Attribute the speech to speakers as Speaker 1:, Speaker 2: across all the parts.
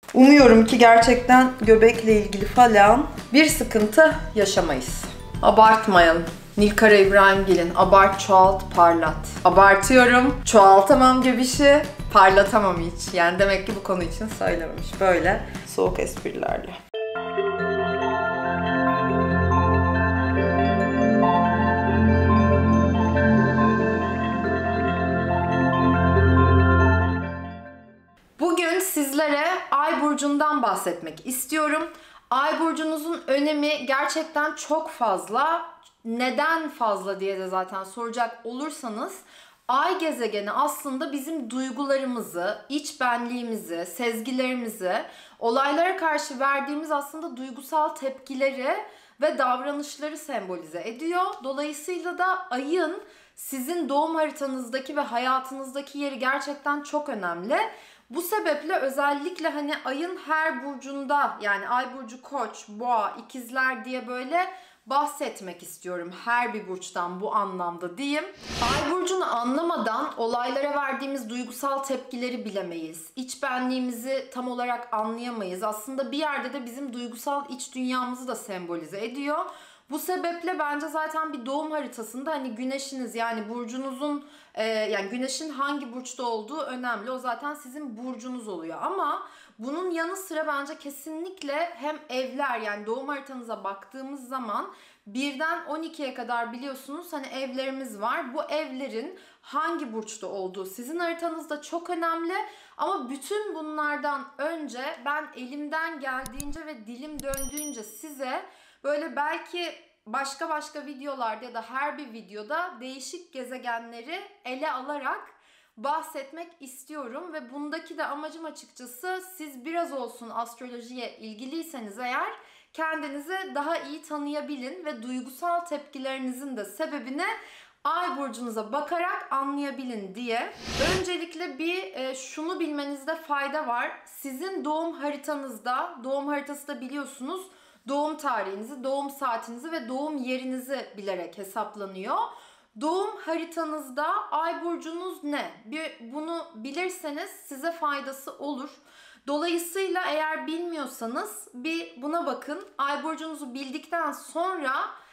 Speaker 1: Umuyorum ki gerçekten göbekle ilgili falan bir sıkıntı yaşamayız. Abartmayalım. Nilkara İbrahimgil'in abart, çoğalt, parlat. Abartıyorum, çoğaltamam göbişi, parlatamam hiç. Yani demek ki bu konu için söylememiş. Böyle soğuk esprilerle. Bugün sizlere Ay burcundan bahsetmek istiyorum. Ay burcunuzun önemi gerçekten çok fazla. Neden fazla diye de zaten soracak olursanız, Ay gezegeni aslında bizim duygularımızı, iç benliğimizi, sezgilerimizi, olaylara karşı verdiğimiz aslında duygusal tepkileri ve davranışları sembolize ediyor. Dolayısıyla da ayın sizin doğum haritanızdaki ve hayatınızdaki yeri gerçekten çok önemli. Bu sebeple özellikle hani ayın her burcunda, yani ay burcu Koç, Boğa, İkizler diye böyle bahsetmek istiyorum. Her bir burçtan bu anlamda diyeyim. Ay burcunu anlamadan olaylara verdiğimiz duygusal tepkileri bilemeyiz. İç benliğimizi tam olarak anlayamayız. Aslında bir yerde de bizim duygusal iç dünyamızı da sembolize ediyor. Bu sebeple bence zaten bir doğum haritasında hani güneşiniz, yani burcunuzun yani güneşin hangi burçta olduğu önemli. O zaten sizin burcunuz oluyor. Ama bunun yanı sıra bence kesinlikle hem evler, yani doğum haritanıza baktığımız zaman 1'den 12'ye kadar biliyorsunuz hani evlerimiz var. Bu evlerin hangi burçta olduğu sizin haritanızda çok önemli. Ama bütün bunlardan önce ben elimden geldiğince ve dilim döndüğünce size böyle belki başka videolarda ya da her bir videoda değişik gezegenleri ele alarak bahsetmek istiyorum. Ve bundaki de amacım açıkçası, siz biraz olsun astrolojiye ilgiliyseniz eğer, kendinizi daha iyi tanıyabilin ve duygusal tepkilerinizin de sebebini Ay burcunuza bakarak anlayabilin diye. Öncelikle bir şunu bilmenizde fayda var. Sizin doğum haritanızda, doğum haritası da biliyorsunuz doğum tarihinizi, doğum saatinizi ve doğum yerinizi bilerek hesaplanıyor. Doğum haritanızda ay burcunuz ne? Bunu bilirseniz size faydası olur. Dolayısıyla eğer bilmiyorsanız bir buna bakın. Ay burcunuzu bildikten sonra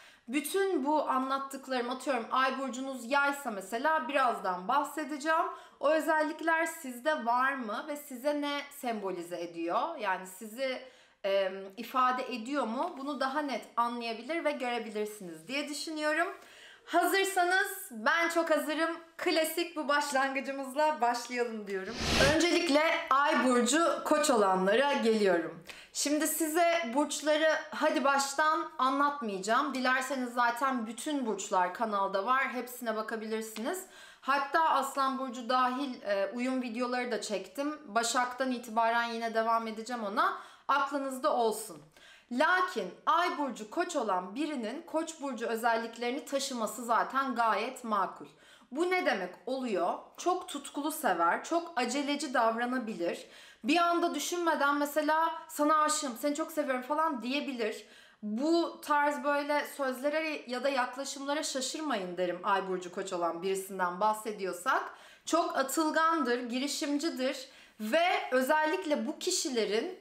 Speaker 1: bütün bu anlattıklarım, atıyorum ay burcunuz yaysa mesela, birazdan bahsedeceğim. O özellikler sizde var mı ve size ne sembolize ediyor? Yani sizi ifade ediyor mu? Bunu daha net anlayabilir ve görebilirsiniz diye düşünüyorum. Hazırsanız ben çok hazırım. Klasik bu başlangıcımızla başlayalım diyorum. Öncelikle ay burcu Koç olanlara geliyorum. Şimdi size burçları hadi baştan anlatmayacağım. Dilerseniz zaten bütün burçlar kanalda var. Hepsine bakabilirsiniz. Hatta Aslan burcu dahil uyum videoları da çektim. Başak'tan itibaren yine devam edeceğim ona. Aklınızda olsun. Lakin ay burcu Koç olan birinin Koç burcu özelliklerini taşıması zaten gayet makul. Bu ne demek oluyor? Çok tutkulu sever, çok aceleci davranabilir. Bir anda düşünmeden mesela sana aşığım, seni çok seviyorum falan diyebilir. Bu tarz böyle sözlere ya da yaklaşımlara şaşırmayın derim, ay burcu Koç olan birisinden bahsediyorsak. Çok atılgandır, girişimcidir. Ve özellikle bu kişilerin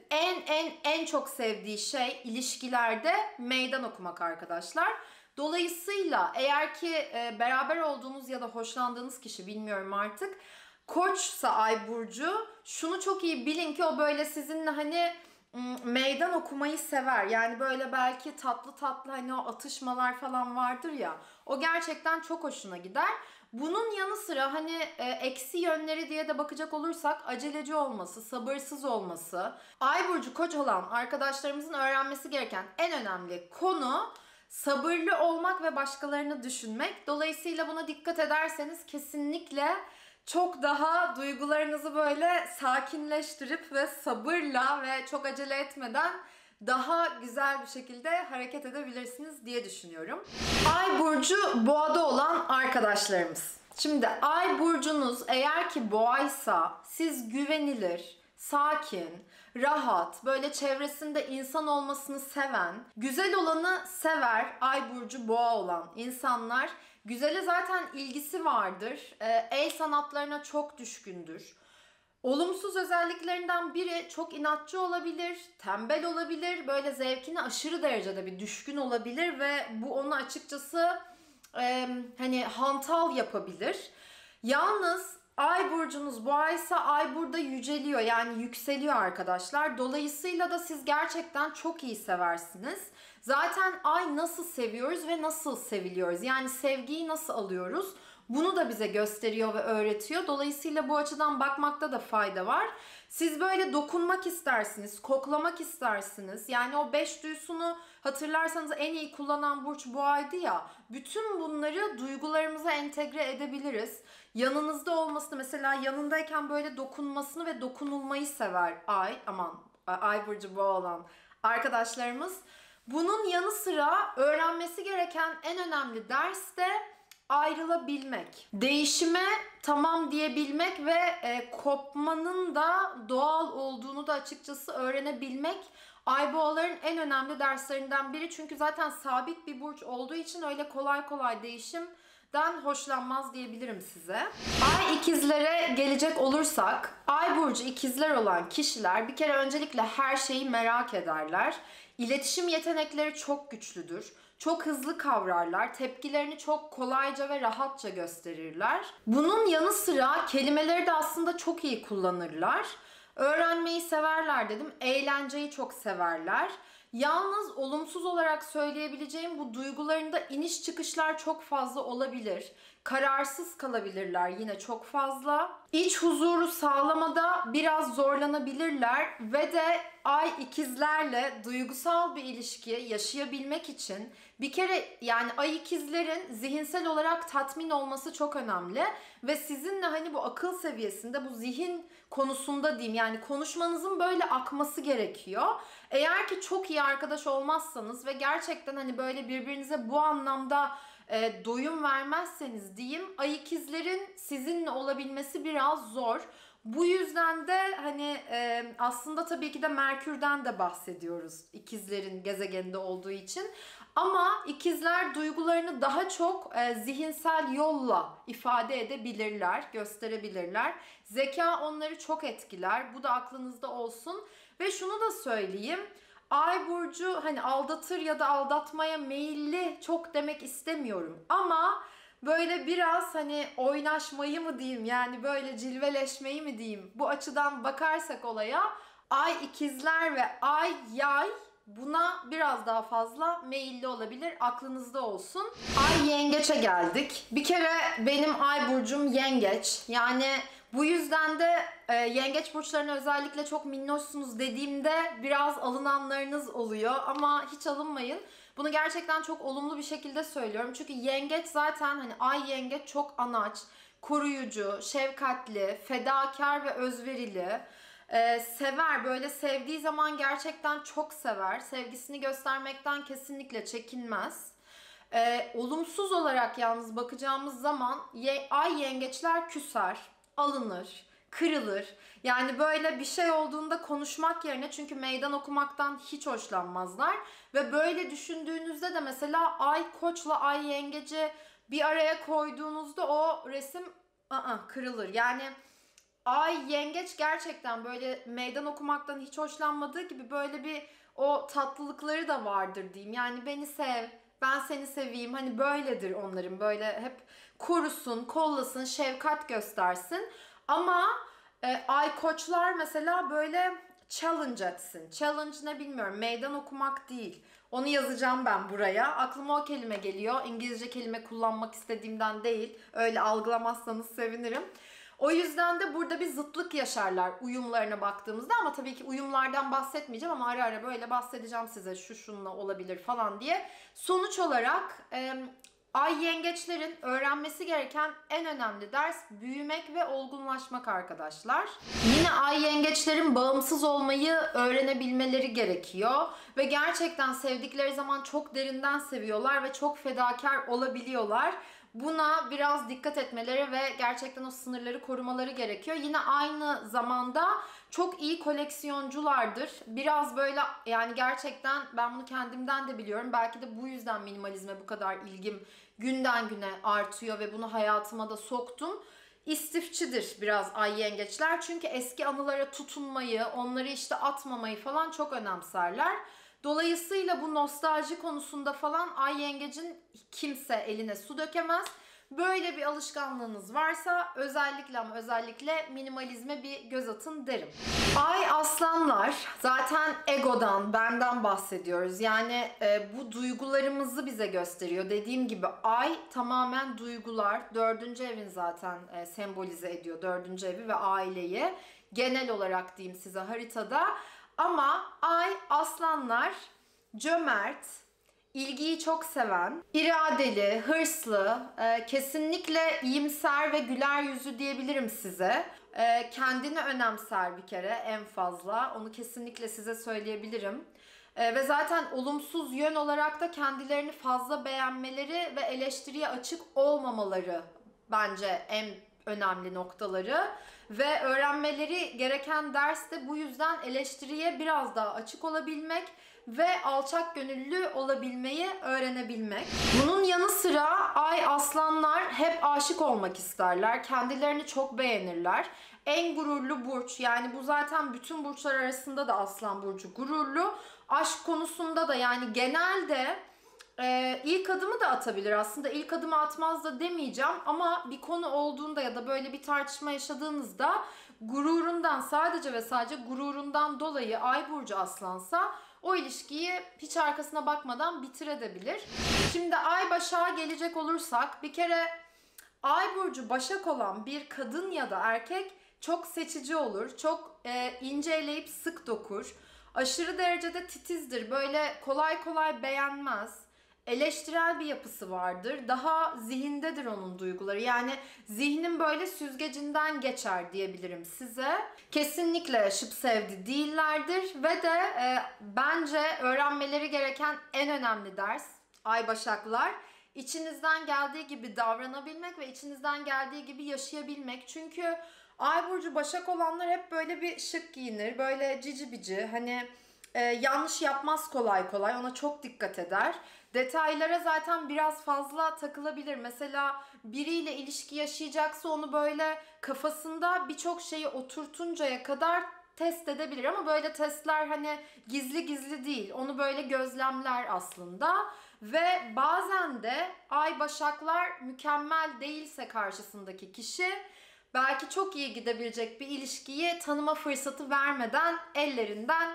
Speaker 1: en çok sevdiği şey ilişkilerde meydan okumak arkadaşlar. Dolayısıyla eğer ki beraber olduğunuz ya da hoşlandığınız kişi, bilmiyorum artık, Koçsa ay burcu, şunu çok iyi bilin ki o böyle sizinle hani meydan okumayı sever. Yani böyle belki tatlı hani o atışmalar falan vardır ya, o gerçekten çok hoşuna gider. Bunun yanı sıra hani eksi yönleri diye de bakacak olursak, aceleci olması, sabırsız olması. Ay burcu Koç olan arkadaşlarımızın öğrenmesi gereken en önemli konu sabırlı olmak ve başkalarını düşünmek. Dolayısıyla buna dikkat ederseniz kesinlikle çok daha duygularınızı böyle sakinleştirip ve sabırla ve çok acele etmeden daha güzel bir şekilde hareket edebilirsiniz diye düşünüyorum. Ay burcu Boğa'da olan arkadaşlarımız. Şimdi ay burcunuz eğer ki Boğaysa, siz güvenilir, sakin, rahat, böyle çevresinde insan olmasını seven, güzel olanı sever ay burcu Boğa olan insanlar. Güzele zaten ilgisi vardır. El sanatlarına çok düşkündür. Olumsuz özelliklerinden biri çok inatçı olabilir, tembel olabilir, böyle zevkine aşırı derecede bir düşkün olabilir ve bu onu açıkçası hani hantal yapabilir. Yalnız Ay burcunuz boğaysa ay burada yüceliyor, yani yükseliyor arkadaşlar. Dolayısıyla da siz gerçekten çok iyi seversiniz. Zaten ay nasıl seviyoruz ve nasıl seviliyoruz? Yani sevgiyi nasıl alıyoruz? Bunu da bize gösteriyor ve öğretiyor. Dolayısıyla bu açıdan bakmakta da fayda var. Siz böyle dokunmak istersiniz, koklamak istersiniz. Yani o 5 duyusunu hatırlarsanız en iyi kullanan burç boğaydı ya. Bütün bunları duygularımıza entegre edebiliriz. Yanınızda olmasını, mesela yanındayken böyle dokunmasını ve dokunulmayı sever ay. Aman, ay burcu boğa olan arkadaşlarımız. Bunun yanı sıra öğrenmesi gereken en önemli ders de ayrılabilmek. Değişime tamam diyebilmek ve kopmanın da doğal olduğunu da açıkçası öğrenebilmek ay boğaların en önemli derslerinden biri. Çünkü zaten sabit bir burç olduğu için öyle kolay kolay değişimden hoşlanmaz diyebilirim size. Ay ikizlere gelecek olursak, ay burcu ikizler olan kişiler bir kere öncelikle her şeyi merak ederler. İletişim yetenekleri çok güçlüdür. Çok hızlı kavrarlar, tepkilerini çok kolayca ve rahatça gösterirler. Bunun yanı sıra kelimeleri de aslında çok iyi kullanırlar. Öğrenmeyi severler dedim, eğlenceyi çok severler. Yalnız olumsuz olarak söyleyebileceğim, bu duygularında iniş çıkışlar çok fazla olabilir. Kararsız kalabilirler yine çok fazla. İç huzuru sağlamada biraz zorlanabilirler ve de ay ikizlerle duygusal bir ilişki yaşayabilmek için bir kere yani ay ikizlerin zihinsel olarak tatmin olması çok önemli ve sizinle hani bu akıl seviyesinde, bu zihin konusunda diyeyim, yani konuşmanızın böyle akması gerekiyor. Eğer ki çok iyi arkadaş olmazsanız ve gerçekten hani böyle birbirinize bu anlamda doyum vermezseniz diyeyim, ay ikizlerin sizinle olabilmesi biraz zor. Bu yüzden de hani aslında tabii ki de Merkür'den de bahsediyoruz ikizlerin gezegeninde olduğu için. Ama ikizler duygularını daha çok zihinsel yolla ifade edebilirler, gösterebilirler. Zeka onları çok etkiler. Bu da aklınızda olsun. Ve şunu da söyleyeyim. Ay burcu hani aldatır ya da aldatmaya meyilli çok demek istemiyorum. Ama böyle biraz hani oynaşmayı mı diyeyim, yani böyle cilveleşmeyi mi diyeyim, bu açıdan bakarsak olaya ay ikizler ve ay yay buna biraz daha fazla meyilli olabilir. Aklınızda olsun. Ay yengeçe geldik. Bir kere benim ay burcum yengeç. Yani bu yüzden de yengeç burçlarına özellikle çok minnoşsunuz dediğimde biraz alınanlarınız oluyor. Ama hiç alınmayın. Bunu gerçekten çok olumlu bir şekilde söylüyorum. Çünkü yengeç zaten hani ay yengeç çok anaç, koruyucu, şefkatli, fedakar ve özverili. Sever, böyle sevdiği zaman gerçekten çok sever. Sevgisini göstermekten kesinlikle çekinmez. Olumsuz olarak yalnız bakacağımız zaman ay yengeçler küser, alınır, kırılır. Yani böyle bir şey olduğunda konuşmak yerine, çünkü meydan okumaktan hiç hoşlanmazlar. Ve böyle düşündüğünüzde de mesela ay koçla ay yengeci bir araya koyduğunuzda o resim kırılır. Yani ay yengeç gerçekten böyle meydan okumaktan hiç hoşlanmadığı gibi böyle bir o tatlılıkları da vardır diyeyim. Yani beni sev, ben seni seveyim. Hani böyledir onların. Böyle hep korusun, kollasın, şefkat göstersin. Ama ay koçlar mesela böyle challenge etsin. Challenge ne bilmiyorum. Meydan okumak değil. Onu yazacağım ben buraya. Aklıma o kelime geliyor. İngilizce kelime kullanmak istediğimden değil. Öyle algılamazsanız sevinirim. O yüzden de burada bir zıtlık yaşarlar uyumlarına baktığımızda, ama tabii ki uyumlardan bahsetmeyeceğim ama ara ara böyle bahsedeceğim size şu şununla olabilir falan diye. Sonuç olarak ay yengeçlerin öğrenmesi gereken en önemli ders büyümek ve olgunlaşmak arkadaşlar. Yine ay yengeçlerin bağımsız olmayı öğrenebilmeleri gerekiyor ve gerçekten sevdikleri zaman çok derinden seviyorlar ve çok fedakar olabiliyorlar. Buna biraz dikkat etmeleri ve gerçekten o sınırları korumaları gerekiyor. Yine aynı zamanda çok iyi koleksiyonculardır. Biraz böyle yani gerçekten ben bunu kendimden de biliyorum. Belki de bu yüzden minimalizme bu kadar ilgim günden güne artıyor ve bunu hayatıma da soktum. istifçidir biraz ay yengeçler. Çünkü eski anılara tutunmayı, onları işte atmamayı falan çok önemserler. Dolayısıyla bu nostalji konusunda falan ay yengecin kimse eline su dökemez. Böyle bir alışkanlığınız varsa özellikle ama özellikle minimalizme bir göz atın derim. Ay aslanlar zaten egodan, benden bahsediyoruz. Yani bu duygularımızı bize gösteriyor. Dediğim gibi ay tamamen duygular. Dördüncü evin zaten sembolize ediyor. Dördüncü evi ve aileyi. Genel olarak diyeyim size haritada. Ama ay aslanlar cömert, İlgiyi çok seven, iradeli, hırslı, kesinlikle iyimser ve güler yüzlü diyebilirim size. Kendini önemser bir kere en fazla. Onu kesinlikle size söyleyebilirim. Ve zaten olumsuz yön olarak da kendilerini fazla beğenmeleri ve eleştiriye açık olmamaları bence en önemli noktaları. Ve öğrenmeleri gereken ders de bu yüzden eleştiriye biraz daha açık olabilmek ve alçak gönüllü olabilmeyi öğrenebilmek. Bunun yanı sıra ay aslanlar hep aşık olmak isterler. Kendilerini çok beğenirler. En gururlu burç, yani bu zaten bütün burçlar arasında da aslan burcu gururlu. Aşk konusunda da yani genelde ilk adımı da atabilir aslında. İlk adımı atmaz da demeyeceğim ama bir konu olduğunda ya da böyle bir tartışma yaşadığınızda gururundan, sadece ve sadece gururundan dolayı ay burcu aslansa o ilişkiyi hiç arkasına bakmadan bitirebilir. Şimdi ay başağa gelecek olursak, bir kere ay burcu başak olan bir kadın ya da erkek çok seçici olur. Çok ince eleyip sık dokur. Aşırı derecede titizdir. Böyle kolay kolay beğenmez. Eleştirel bir yapısı vardır. Daha zihindedir onun duyguları. Yani zihnin böyle süzgecinden geçer diyebilirim size. Kesinlikle şıp sevdi değillerdir ve de bence öğrenmeleri gereken en önemli ders ay başaklar, içinizden geldiği gibi davranabilmek ve içinizden geldiği gibi yaşayabilmek. Çünkü ay burcu başak olanlar hep böyle bir şık giyinir. Böyle cici bici, hani yanlış yapmaz kolay kolay. Ona çok dikkat eder. Detaylara zaten biraz fazla takılabilir. Mesela biriyle ilişki yaşayacaksa onu böyle kafasında birçok şeyi oturtuncaya kadar test edebilir. Ama böyle testler hani gizli gizli değil. Onu böyle gözlemler aslında. Ve bazen de ay başaklar mükemmel değilse karşısındaki kişi, belki çok iyi gidebilecek bir ilişkiyi tanıma fırsatı vermeden ellerinden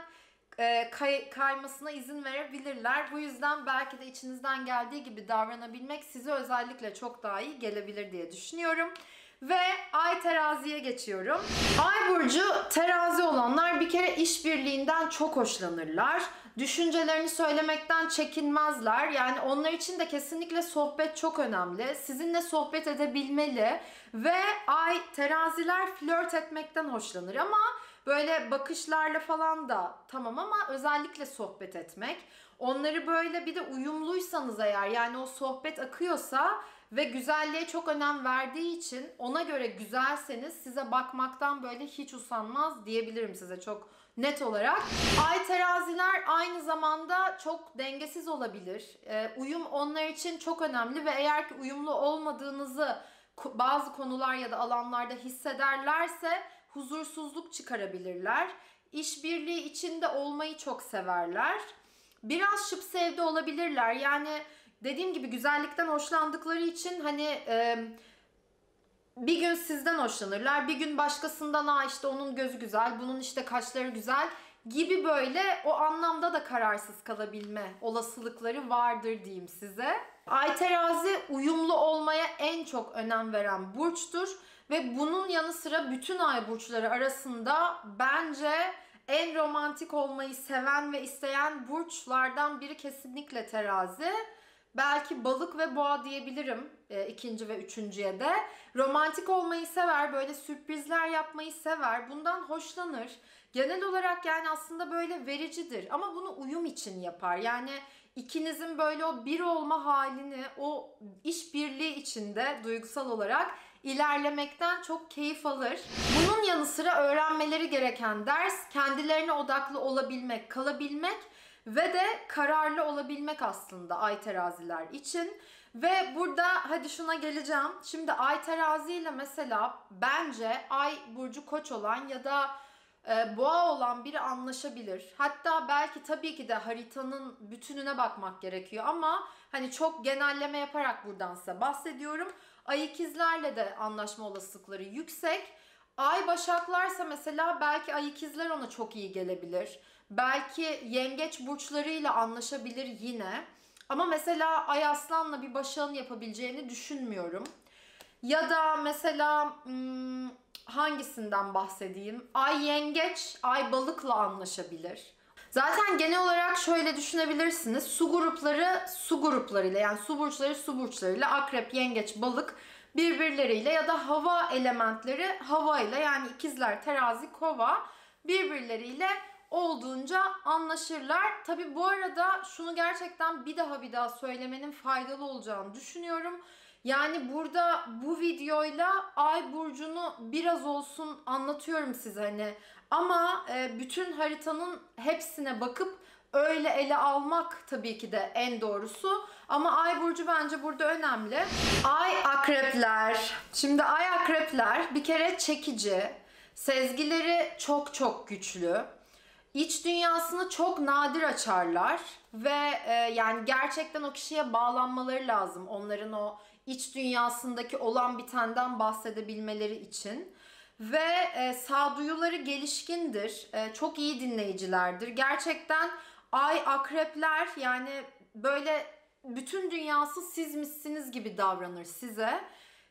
Speaker 1: kaymasına izin verebilirler. Bu yüzden belki de içinizden geldiği gibi davranabilmek size özellikle çok daha iyi gelebilir diye düşünüyorum. Ve ay teraziye geçiyorum. Ay burcu terazi olanlar bir kere işbirliğinden çok hoşlanırlar. Düşüncelerini söylemekten çekinmezler. Yani onlar için de kesinlikle sohbet çok önemli. Sizinle sohbet edebilmeli. Ve ay teraziler flört etmekten hoşlanır ama böyle bakışlarla falan da tamam, ama özellikle sohbet etmek. Onları böyle, bir de uyumluysanız eğer, yani o sohbet akıyorsa ve güzelliğe çok önem verdiği için ona göre güzelseniz size bakmaktan böyle hiç usanmaz diyebilirim size çok net olarak. Ay teraziler aynı zamanda çok dengesiz olabilir. Uyum onlar için çok önemli ve eğer ki uyumlu olmadığınızı bazı konular ya da alanlarda hissederlerse huzursuzluk çıkarabilirler. İşbirliği içinde olmayı çok severler. Biraz şıp sevdi olabilirler. Yani dediğim gibi güzellikten hoşlandıkları için hani bir gün sizden hoşlanırlar, bir gün başkasından, işte onun gözü güzel, bunun işte kaşları güzel gibi, böyle o anlamda da kararsız kalabilme olasılıkları vardır diyeyim size. Ay terazi uyumlu olmaya en çok önem veren burçtur ve bunun yanı sıra bütün ay burçları arasında bence en romantik olmayı seven ve isteyen burçlardan biri kesinlikle terazi. Belki balık ve boğa diyebilirim ikinci ve üçüncüye de. Romantik olmayı sever, böyle sürprizler yapmayı sever, bundan hoşlanır. Genel olarak yani aslında böyle vericidir ama bunu uyum için yapar. Yani ikinizin böyle o bir olma halini, o işbirliği içinde duygusal olarak ilerlemekten çok keyif alır. Bunun yanı sıra öğrenmeleri gereken ders kendilerine odaklı olabilmek, kalabilmek ve de kararlı olabilmek aslında ay teraziler için. Ve burada hadi şuna geleceğim. Şimdi Ay Terazi ile mesela bence Ay burcu Koç olan ya da Boğa olan biri anlaşabilir. Hatta belki tabii ki de haritanın bütününe bakmak gerekiyor ama hani çok genelleme yaparak buradan size bahsediyorum. Ay ikizlerle de anlaşma olasılıkları yüksek. Ay Başaklarsa mesela belki Ay ikizler ona çok iyi gelebilir. Belki Yengeç burçlarıyla anlaşabilir yine. Ama mesela Ay Aslan'la bir Başak'ın yapabileceğini düşünmüyorum. Ya da mesela hangisinden bahsedeyim? Ay Yengeç, Ay Balık'la anlaşabilir. Zaten genel olarak şöyle düşünebilirsiniz. Su grupları su gruplarıyla, yani su burçları su burçlarıyla, Akrep, Yengeç, Balık birbirleriyle ya da hava elementleri havayla, yani ikizler, terazi, kova birbirleriyle olduğunca anlaşırlar. Tabi bu arada şunu gerçekten bir daha söylemenin faydalı olacağını düşünüyorum. Yani burada bu videoyla Ay burcunu biraz olsun anlatıyorum size hani. Ama bütün haritanın hepsine bakıp öyle ele almak tabii ki de en doğrusu. Ama Ay burcu bence burada önemli. Ay Akrepler. Şimdi Ay Akrepler bir kere çekici. Sezgileri çok güçlü. İç dünyasını çok nadir açarlar ve yani gerçekten o kişiye bağlanmaları lazım. Onların o iç dünyasındaki olan bitenden bahsedebilmeleri için. Ve sağduyuları gelişkindir. Çok iyi dinleyicilerdir. Gerçekten Ay Akrepler yani böyle bütün dünyası sizmişsiniz gibi davranır size.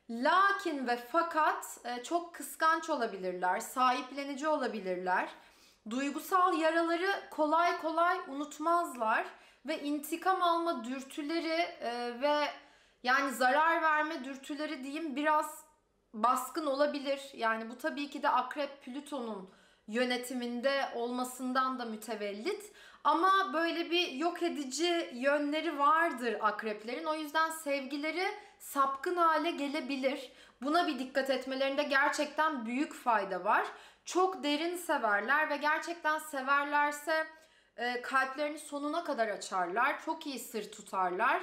Speaker 1: Lakin ve fakat çok kıskanç olabilirler, sahiplenici olabilirler. Duygusal yaraları kolay kolay unutmazlar ve intikam alma dürtüleri ve yani zarar verme dürtüleri diyeyim biraz baskın olabilir. Yani bu tabii ki de Akrep Plüton'un yönetiminde olmasından da mütevellit. Ama böyle bir yok edici yönleri vardır akreplerin. O yüzden sevgileri sapkın hale gelebilir. Buna bir dikkat etmelerinde gerçekten büyük fayda var. Çok derin severler ve gerçekten severlerse kalplerini sonuna kadar açarlar. Çok iyi sır tutarlar.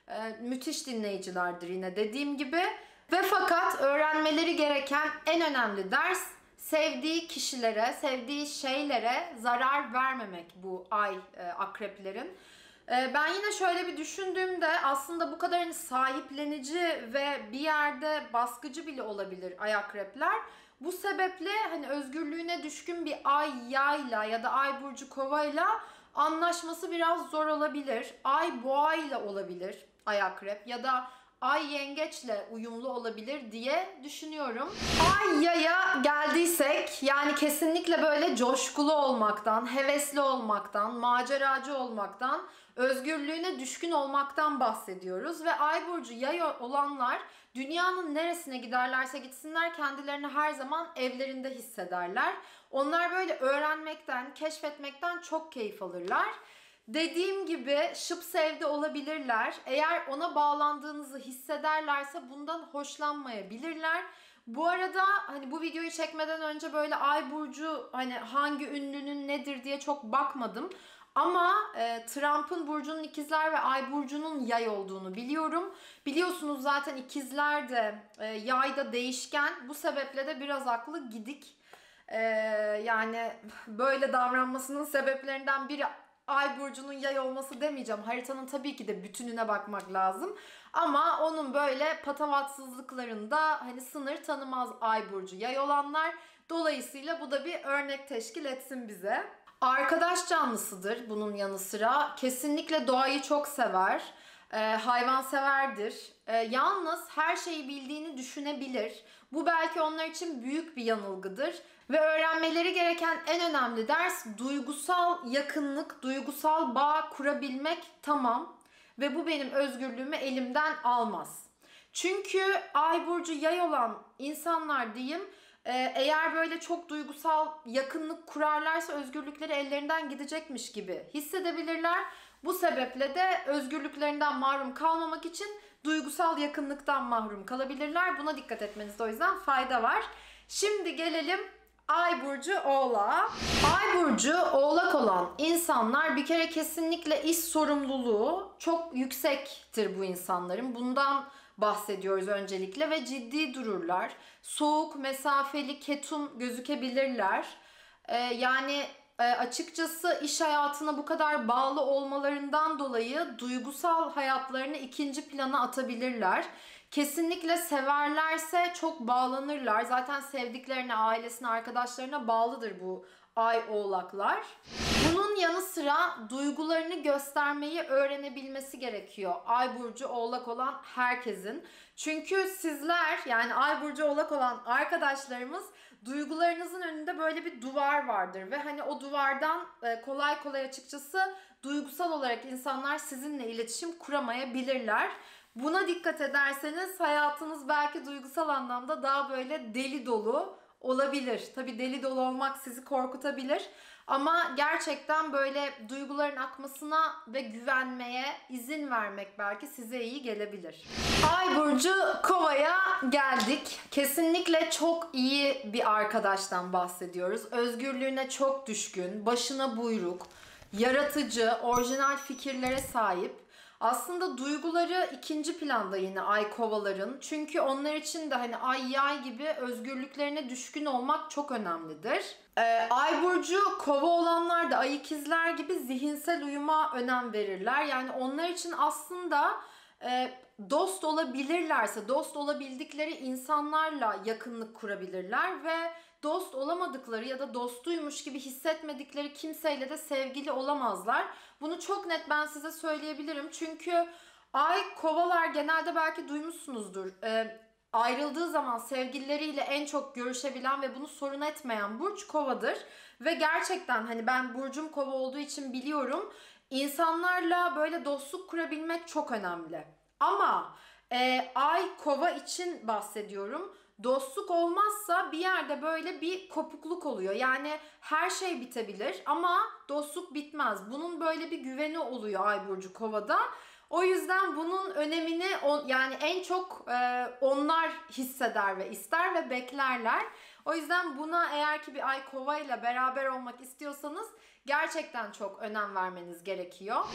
Speaker 1: Müthiş dinleyicilerdir yine dediğim gibi. Ve fakat öğrenmeleri gereken en önemli ders sevdiği kişilere, sevdiği şeylere zarar vermemek bu Ay akreplerin. Ben yine şöyle bir düşündüğümde aslında bu kadar hani sahiplenici ve bir yerde baskıcı bile olabilir Ay akrepler. Bu sebeple hani özgürlüğüne düşkün bir Ay Yayla ya da Ay burcu Kova'yla anlaşması biraz zor olabilir. Ay Boğa'yla olabilir Ay akrep ya da Ay Yengeçle uyumlu olabilir diye düşünüyorum. Ay Yay'a geldiysek yani kesinlikle böyle coşkulu olmaktan, hevesli olmaktan, maceracı olmaktan, özgürlüğüne düşkün olmaktan bahsediyoruz. Ve Ay burcu Yay olanlar dünyanın neresine giderlerse gitsinler kendilerini her zaman evlerinde hissederler. Onlar böyle öğrenmekten, keşfetmekten çok keyif alırlar. Dediğim gibi şıp sevde olabilirler. Eğer ona bağlandığınızı hissederlerse bundan hoşlanmayabilirler. Bu arada hani bu videoyu çekmeden önce böyle Ay burcu hani hangi ünlünün nedir diye çok bakmadım. Ama Trump'ın burcunun ikizler ve Ay burcunun yay olduğunu biliyorum. Biliyorsunuz zaten ikizler de yayda değişken. Bu sebeple de biraz aklı gidik. Yani böyle davranmasının sebeplerinden biri Ay burcunun yay olması demeyeceğim. Haritanın tabii ki de bütününe bakmak lazım. Ama onun böyle patavatsızlıklarında hani sınır tanımaz Ay burcu yay olanlar. Dolayısıyla bu da bir örnek teşkil etsin bize. Arkadaş canlısıdır bunun yanı sıra. Kesinlikle doğayı çok sever. Hayvanseverdir. Yalnız her şeyi bildiğini düşünebilir. Bu belki onlar için büyük bir yanılgıdır. Ve öğrenmeleri gereken en önemli ders duygusal yakınlık, duygusal bağ kurabilmek tamam. Ve bu benim özgürlüğümü elimden almaz. Çünkü Ay burcu yay olan insanlar diyeyim eğer böyle çok duygusal yakınlık kurarlarsa özgürlükleri ellerinden gidecekmiş gibi hissedebilirler. Bu sebeple de özgürlüklerinden mahrum kalmamak için duygusal yakınlıktan mahrum kalabilirler. Buna dikkat etmenizde o yüzden fayda var. Şimdi gelelim Ay burcu Oğlak. Ay burcu Oğlak olan insanlar bir kere kesinlikle iş sorumluluğu çok yüksektir bu insanların. Bundan bahsediyoruz öncelikle ve ciddi dururlar. Soğuk, mesafeli, ketum gözükebilirler. Açıkçası iş hayatına bu kadar bağlı olmalarından dolayı duygusal hayatlarını ikinci plana atabilirler. Kesinlikle severlerse çok bağlanırlar. Zaten sevdiklerine, ailesine, arkadaşlarına bağlıdır bu ay oğlaklar. Bunun yanı sıra duygularını göstermeyi öğrenebilmesi gerekiyor ay burcu oğlak olan herkesin. Çünkü sizler, yani ay burcu oğlak olan arkadaşlarımız, duygularınızın önünde böyle bir duvar vardır ve hani o duvardan kolay kolay açıkçası duygusal olarak insanlar sizinle iletişim kuramayabilirler. Buna dikkat ederseniz hayatınız belki duygusal anlamda daha böyle deli dolu olabilir. Tabii deli dolu olmak sizi korkutabilir. Ama gerçekten böyle duyguların akmasına ve güvenmeye izin vermek belki size iyi gelebilir. Ay burcu Kova'ya geldik. Kesinlikle çok iyi bir arkadaştan bahsediyoruz. Özgürlüğüne çok düşkün, başına buyruk, yaratıcı, orijinal fikirlere sahip. Aslında duyguları ikinci planda yine ay kovaların. Çünkü onlar için de hani ay yay gibi özgürlüklerine düşkün olmak çok önemlidir. Ay burcu kova olanlar da ay ikizler gibi zihinsel uyuma önem verirler. Yani onlar için aslında dost olabilirlerse, dost olabildikleri insanlarla yakınlık kurabilirler ve dost olamadıkları ya da dostuymuş gibi hissetmedikleri kimseyle de sevgili olamazlar. Bunu çok net ben size söyleyebilirim. Çünkü ay kovalar genelde belki duymuşsunuzdur. Ayrıldığı zaman sevgilileriyle en çok görüşebilen ve bunu sorun etmeyen burç kovadır. Ve gerçekten hani ben burcum kova olduğu için biliyorum. İnsanlarla böyle dostluk kurabilmek çok önemli. Ama ay kova için bahsediyorum. Dostluk olmazsa bir yerde böyle bir kopukluk oluyor. Yani her şey bitebilir ama dostluk bitmez. Bunun böyle bir güveni oluyor ay burcu kovada. O yüzden bunun önemini yani en çok onlar hisseder ve ister ve beklerler. O yüzden buna eğer ki bir ay kova ile beraber olmak istiyorsanız gerçekten çok önem vermeniz gerekiyor.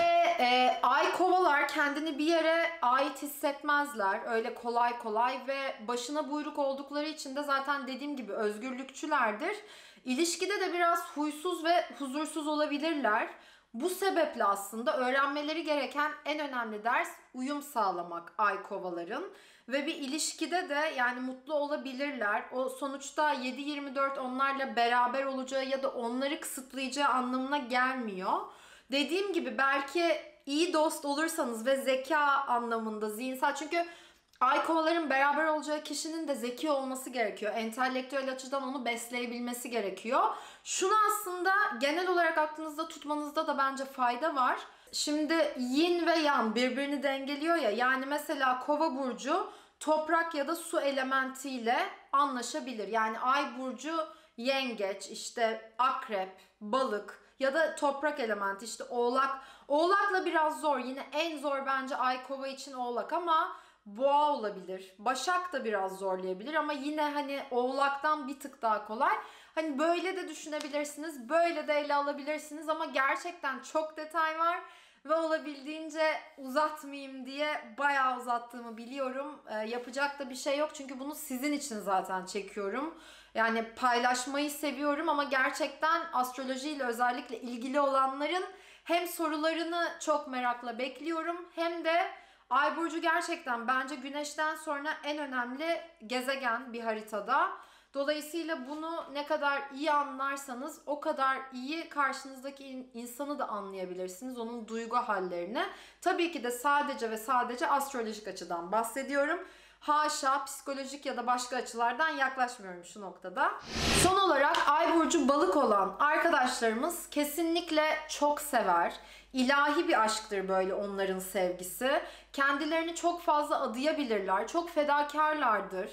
Speaker 1: Ve ay kovalar kendini bir yere ait hissetmezler öyle kolay kolay ve başına buyruk oldukları için de zaten dediğim gibi özgürlükçülerdir. İlişkide de biraz huysuz ve huzursuz olabilirler. Bu sebeple aslında öğrenmeleri gereken en önemli ders uyum sağlamak ay kovaların. Ve bir ilişkide de yani mutlu olabilirler. O sonuçta 7-24 onlarla beraber olacağı ya da onları kısıtlayacağı anlamına gelmiyor. Dediğim gibi belki iyi dost olursanız ve zeka anlamında zihinsel, çünkü ay kovaların beraber olacağı kişinin de zeki olması gerekiyor. Entelektüel açıdan onu besleyebilmesi gerekiyor. Şunu aslında genel olarak aklınızda tutmanızda da bence fayda var. Şimdi yin ve yang birbirini dengeliyor ya. Yani mesela kova burcu toprak ya da su elementiyle anlaşabilir. Yani ay burcu yengeç, işte akrep, balık ya da toprak elementi, işte oğlak. Oğlakla biraz zor. Yine en zor bence ay kova için oğlak ama boğa olabilir. Başak da biraz zorlayabilir ama yine hani oğlaktan bir tık daha kolay. Hani böyle de düşünebilirsiniz, böyle de ele alabilirsiniz ama gerçekten çok detay var. Ve olabildiğince uzatmayayım diye bayağı uzattığımı biliyorum. Yapacak da bir şey yok çünkü bunu sizin için zaten çekiyorum. Yani paylaşmayı seviyorum ama gerçekten astrolojiyle özellikle ilgili olanların hem sorularını çok merakla bekliyorum hem de Ay burcu gerçekten bence Güneş'ten sonra en önemli gezegen bir haritada. Dolayısıyla bunu ne kadar iyi anlarsanız o kadar iyi karşınızdaki insanı da anlayabilirsiniz. Onun duygu hallerini. Tabii ki de sadece ve sadece astrolojik açıdan bahsediyorum. Haşa psikolojik ya da başka açılardan yaklaşmıyorum şu noktada. Son olarak ay burcu balık olan arkadaşlarımız kesinlikle çok sever. İlahi bir aşktır böyle onların sevgisi. Kendilerini çok fazla adayabilirler. Çok fedakarlardır.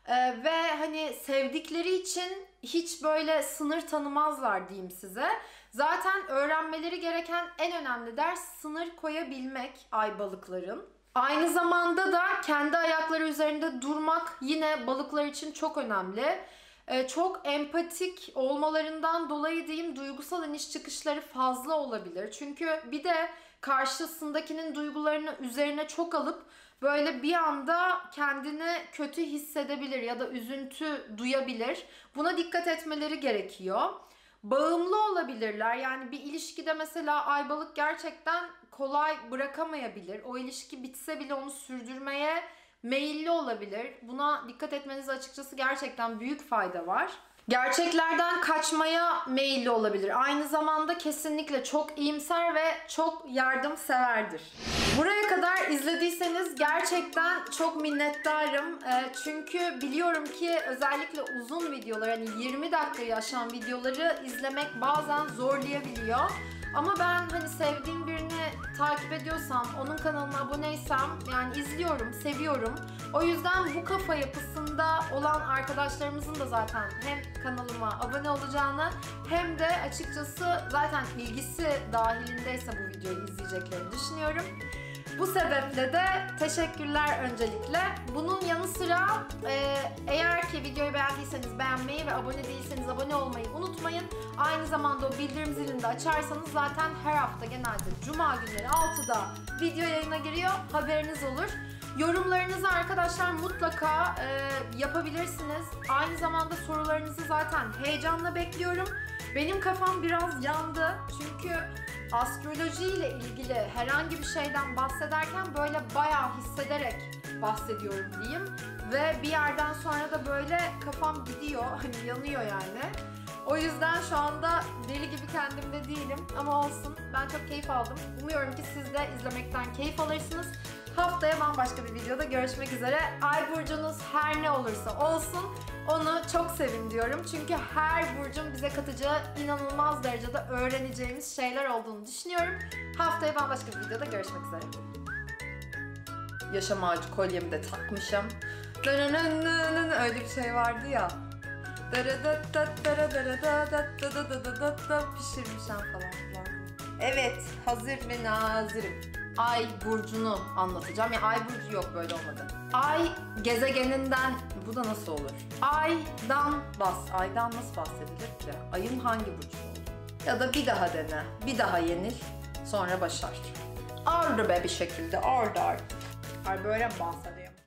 Speaker 1: Ve hani sevdikleri için hiç böyle sınır tanımazlar diyeyim size. Zaten öğrenmeleri gereken en önemli ders sınır koyabilmek ay balıkların. Aynı zamanda da kendi ayakları üzerinde durmak yine balıklar için çok önemli. Çok empatik olmalarından dolayı diyeyim, duygusal iniş çıkışları fazla olabilir. Çünkü bir de karşısındakinin duygularını üzerine çok alıp böyle bir anda kendini kötü hissedebilir ya da üzüntü duyabilir. Buna dikkat etmeleri gerekiyor. Bağımlı olabilirler. Yani bir ilişkide mesela Aybalık gerçekten kolay bırakamayabilir. O ilişki bitse bile onu sürdürmeye meyilli olabilir. Buna dikkat etmeniz açıkçası gerçekten büyük fayda var. Gerçeklerden kaçmaya meyilli olabilir. Aynı zamanda kesinlikle çok iyimser ve çok yardımseverdir. Buraya kadar izlediyseniz gerçekten çok minnettarım. Çünkü biliyorum ki özellikle uzun videolar, hani 20 dakikayı aşan videoları izlemek bazen zorlayabiliyor. Ama ben hani sevdiğim birini takip ediyorsam, onun kanalına aboneysem yani izliyorum, seviyorum. O yüzden bu kafa yapısında olan arkadaşlarımızın da zaten hem kanalıma abone olacağını hem de açıkçası zaten ilgisi dahilindeyse bu videoyu izleyeceklerini düşünüyorum. Bu sebeple de teşekkürler öncelikle. Bunun yanı sıra eğer ki videoyu beğendiyseniz beğenmeyi ve abone değilseniz abone olmayı unutmayın. Aynı zamanda o bildirim zilini de açarsanız zaten her hafta genelde Cuma günleri 6'da video yayına giriyor. Haberiniz olur. Yorumlarınızı arkadaşlar mutlaka yapabilirsiniz. Aynı zamanda sorularınızı zaten heyecanla bekliyorum. Benim kafam biraz yandı çünkü astroloji ile ilgili herhangi bir şeyden bahsederken böyle bayağı hissederek bahsediyorum diyeyim. Ve bir yerden sonra da böyle kafam gidiyor, hani yanıyor yani. O yüzden şu anda deli gibi kendimde değilim ama olsun, ben çok keyif aldım. Umuyorum ki siz de izlemekten keyif alırsınız. Haftaya bambaşka bir videoda görüşmek üzere. Ay burcunuz her ne olursa olsun onu çok sevin diyorum. Çünkü her burcun bize katacağı inanılmaz derecede öğreneceğimiz şeyler olduğunu düşünüyorum. Haftaya bambaşka bir videoda görüşmek üzere. Yaşam ağacı kolyemi de takmışım. Öyle bir şey vardı ya. Pişirmişim falan filan. Evet, hazır ve nazirim. Ay burcunu anlatacağım. Ya ay burcu yok, böyle olmadı. Ay gezegeninden, bu da nasıl olur? Aydan nasıl bahsedilir ki? Ayın hangi burcu olur? Ya da bir daha dene, bir daha yenil, sonra başar. Orada be bir şekilde, orada artık. Ay böyle mi bahsedelim?